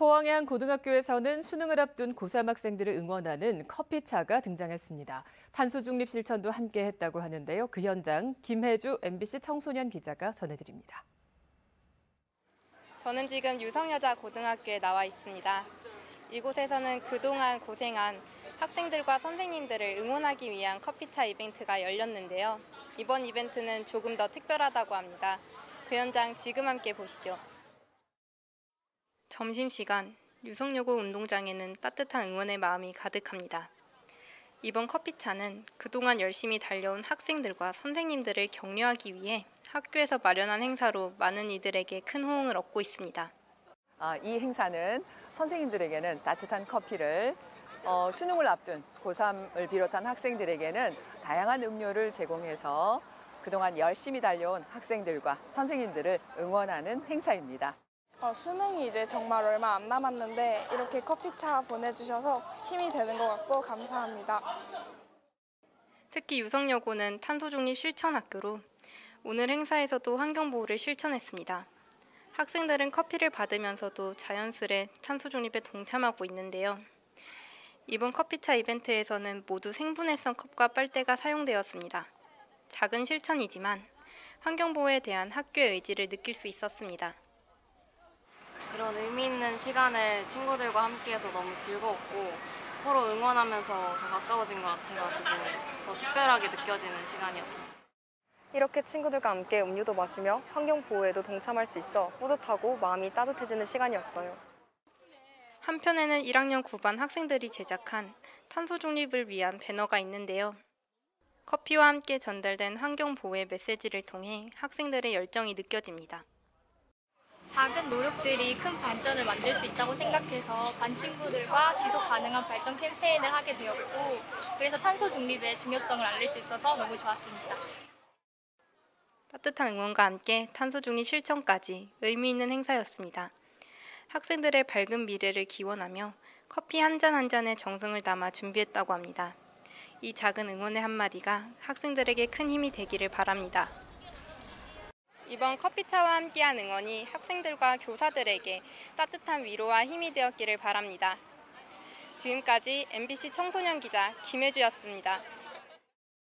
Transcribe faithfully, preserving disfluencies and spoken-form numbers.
포항의 한 고등학교에서는 수능을 앞둔 고삼 학생들을 응원하는 커피차가 등장했습니다. 탄소 중립 실천도 함께 했다고 하는데요. 그 현장 김혜주 엠비씨 청소년 기자가 전해드립니다. 저는 지금 유성여자 고등학교에 나와 있습니다. 이곳에서는 그동안 고생한 학생들과 선생님들을 응원하기 위한 커피차 이벤트가 열렸는데요. 이번 이벤트는 조금 더 특별하다고 합니다. 그 현장 지금 함께 보시죠. 점심시간, 유성여고 운동장에는 따뜻한 응원의 마음이 가득합니다. 이번 커피차는 그동안 열심히 달려온 학생들과 선생님들을 격려하기 위해 학교에서 마련한 행사로 많은 이들에게 큰 호응을 얻고 있습니다. 아, 이 행사는 선생님들에게는 따뜻한 커피를, 어, 수능을 앞둔 고삼을 비롯한 학생들에게는 다양한 음료를 제공해서 그동안 열심히 달려온 학생들과 선생님들을 응원하는 행사입니다. 어, 수능이 이제 정말 얼마 안 남았는데 이렇게 커피차 보내주셔서 힘이 되는 것 같고 감사합니다. 특히 유성여고는 탄소중립 실천학교로 오늘 행사에서도 환경보호를 실천했습니다. 학생들은 커피를 받으면서도 자연스레 탄소중립에 동참하고 있는데요. 이번 커피차 이벤트에서는 모두 생분해성 컵과 빨대가 사용되었습니다. 작은 실천이지만 환경보호에 대한 학교의 의지를 느낄 수 있었습니다. 이런 의미 있는 시간을 친구들과 함께해서 너무 즐거웠고 서로 응원하면서 더 가까워진 것 같아가지고 더 특별하게 느껴지는 시간이었습니다. 이렇게 친구들과 함께 음료도 마시며 환경보호에도 동참할 수 있어 뿌듯하고 마음이 따뜻해지는 시간이었어요. 한편에는 일 학년 구 반 학생들이 제작한 탄소 중립을 위한 배너가 있는데요. 커피와 함께 전달된 환경보호의 메시지를 통해 학생들의 열정이 느껴집니다. 작은 노력들이 큰 발전을 만들 수 있다고 생각해서 반 친구들과 지속 가능한 발전 캠페인을 하게 되었고 그래서 탄소 중립의 중요성을 알릴 수 있어서 너무 좋았습니다. 따뜻한 응원과 함께 탄소 중립 실천까지 의미 있는 행사였습니다. 학생들의 밝은 미래를 기원하며 커피 한 잔 한 잔에 정성을 담아 준비했다고 합니다. 이 작은 응원의 한마디가 학생들에게 큰 힘이 되기를 바랍니다. 이번 커피차와 함께한 응원이 학생들과 교사들에게 따뜻한 위로와 힘이 되었기를 바랍니다. 지금까지 엠비씨 청소년 기자 김혜주였습니다.